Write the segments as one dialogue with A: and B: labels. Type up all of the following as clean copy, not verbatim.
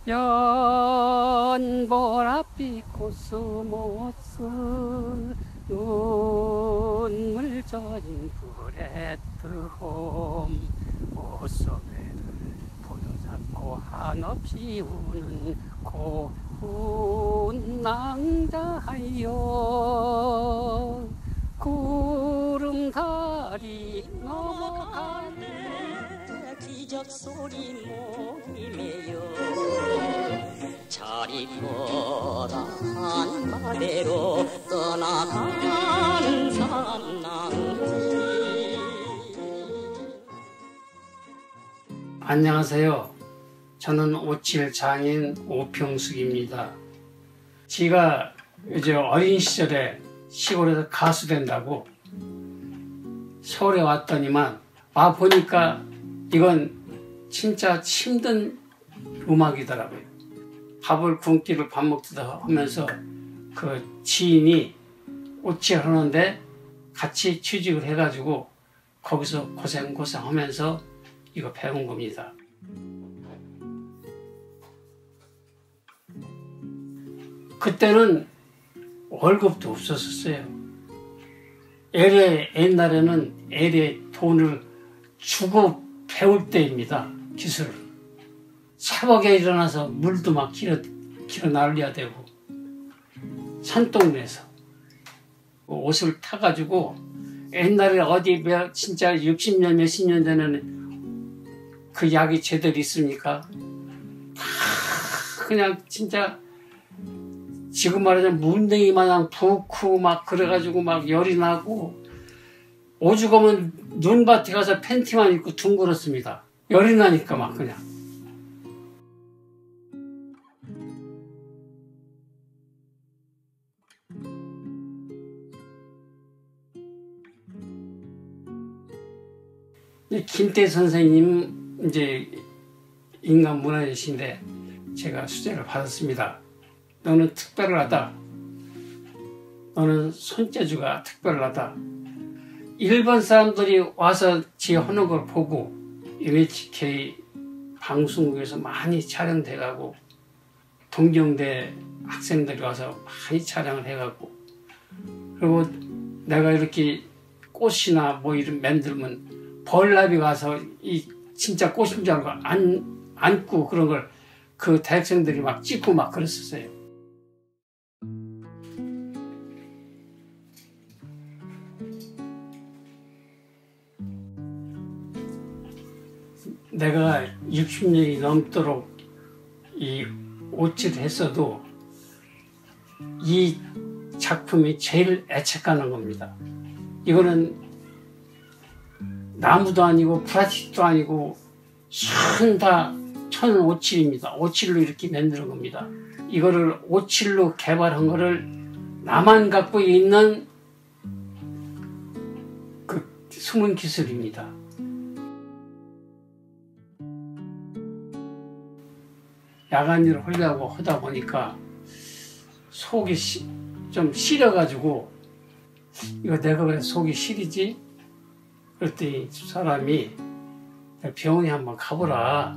A: 연보랏빛 코스모스 눈물 젖은 브레트홈 옷소매를 포도잡고 한없이 우는 고운 낭자하여 구름다리 넘어가네 기적소리 모임에요 자리 떠나간 마대로 떠나간 삼남지. 안녕하세요. 저는 오칠 장인 오평숙입니다. 제가 이제 어린 시절에 시골에서 가수 된다고 서울에 왔더니만 와 보니까 이건 진짜 힘든 음악이더라고요. 밥을 굶기를 밥 먹다 하면서 그 지인이 오칠 하는데 같이 취직을 해가지고 거기서 고생 하면서 이거 배운 겁니다. 그때는 월급도 없었어요. 옛날에는 애래 돈을 주고 배울 때입니다. 기술을. 새벽에 일어나서 물도 막 길어 날려야 되고 산동네에서 옷을 타가지고 옛날에 어디 진짜 60년 몇십 년 전에는 그 약이 제대로 있습니까? 다 그냥 진짜 지금 말하자면 문댕이 마냥 붓고 막 그래가지고 막 열이 나고 오죽하면 눈밭에 가서 팬티만 입고 둥글었습니다. 열이 나니까 막 그냥. 김태 선생님 이제 인간 문화재신데 제가 수제를 받았습니다. 너는 특별하다. 너는 손재주가 특별하다. 일본 사람들이 와서 제 하는 걸 보고 NHK 방송국에서 많이 촬영돼가고 동경대 학생들이 와서 많이 촬영을 해가고 그리고 내가 이렇게 꽃이나 뭐 이런 만들면 벌나비 와서 이 진짜 꽃인 줄 알고 안고 그런 걸 그 대학생들이 막 찍고 막 그랬었어요. 내가 60년이 넘도록 이 오칠을 했어도 이 작품이 제일 애착가는 겁니다. 이거는 나무도 아니고 플라스틱도 아니고 다 천오칠입니다. 오칠로 이렇게 만드는 겁니다. 이거를 오칠로 개발한 거를 나만 갖고 있는 그 숨은 기술입니다. 야간 일을 하려고 하다 보니까 속이 좀 시려가지고 이거 내가 왜 속이 시리지? 그랬더니 사람이 병원에 한번 가보라.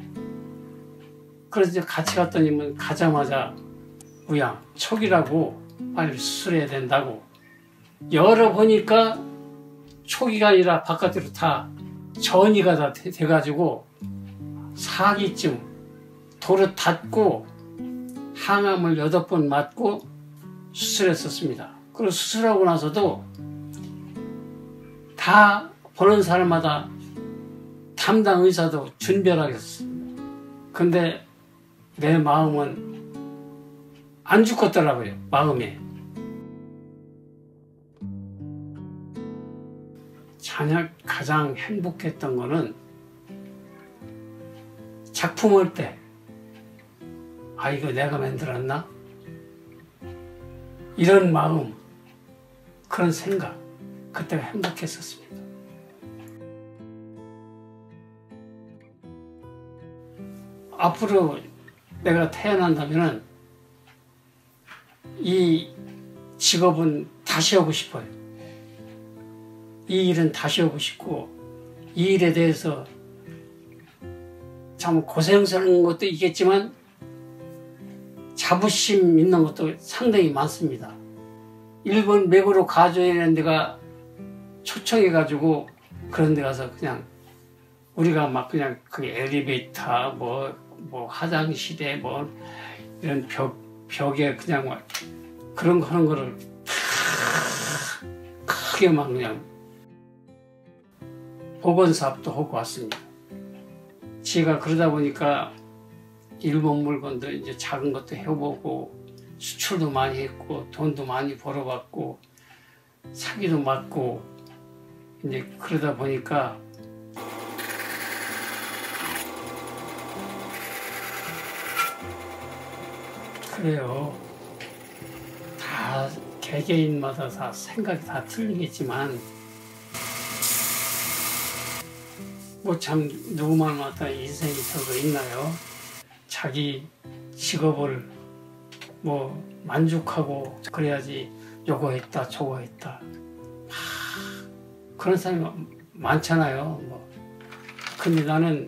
A: 그래서 같이 갔더니 가자마자 우양 촉이라고 빨리 수술해야 된다고 열어보니까 촉이가 아니라 바깥으로 다 전이가 다 돼가지고 사기증 도로 닫고 항암을 8번 맞고 수술했었습니다. 그리고 수술하고 나서도 다 보는 사람마다 담당 의사도 준별하겠습니다. 근데 내 마음은 안 죽겠더라고요. 마음에. 가장 행복했던 거는 작품 할 때 아 이거 내가 만들었나? 이런 마음, 그런 생각, 그때가 행복했었습니다. 앞으로 내가 태어난다면 이 직업은 다시 하고 싶어요. 이 일은 다시 하고 싶고 이 일에 대해서 참 고생스러운 것도 있겠지만 자부심 있는 것도 상당히 많습니다. 일본 맥으로 가줘야 하는 데가 초청해가지고 그런 데 가서 그냥 우리가 막 그냥 그 엘리베이터 뭐 화장실에 뭐 이런 벽에 그냥 막 그런 거 하는 거를 크게 막 그냥 복원사업도 하고 왔습니다. 제가 그러다 보니까 일본 물건도 이제 작은 것도 해보고 수출도 많이 했고 돈도 많이 벌어봤고 사기도 맞고 이제 그러다 보니까 그래요. 다 개개인마다 다 생각이 다 틀리겠지만 뭐 참 누구만마다 인생이 저거 있나요? 자기 직업을 뭐 만족하고 그래야지 요거 했다 저거 했다 그런 사람이 많잖아요. 뭐. 근데 나는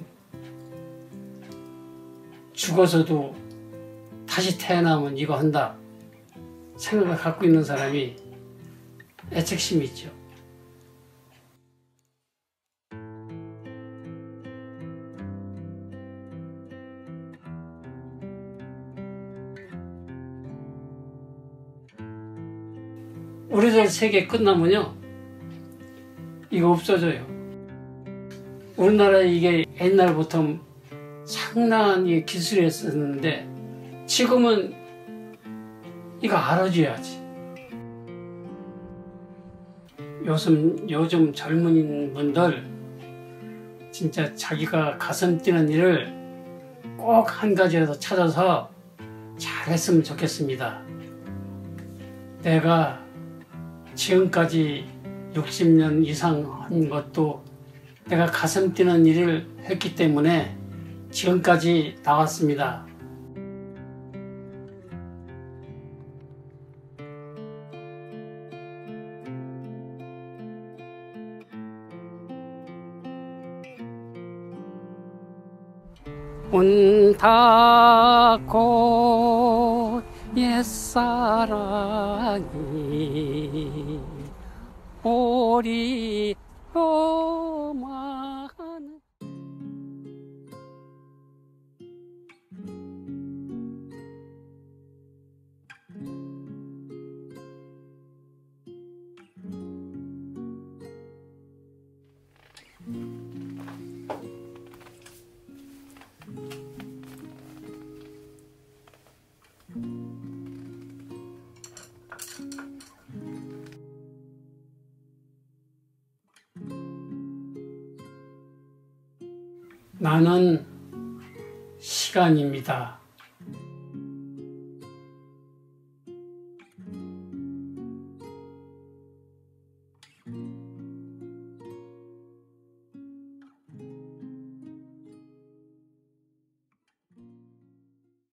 A: 죽어서도 다시 태어나면 이거 한다 생각을 갖고 있는 사람이 애착심이 있죠. 우리들 세계 끝나면요 이거 없어져요. 우리나라 이게 옛날부터 상당한 기술이었었는데 지금은 이거 알아줘야지. 요즘 젊은 분들 진짜 자기가 가슴 뛰는 일을 꼭 한 가지라도 찾아서 잘했으면 좋겠습니다. 내가 지금까지 60년 이상 한 것도 내가 가슴 뛰는 일을 했기 때문에 지금까지 나왔습니다. 온다고 옛사랑이 우리 엄마는 나는 시간입니다.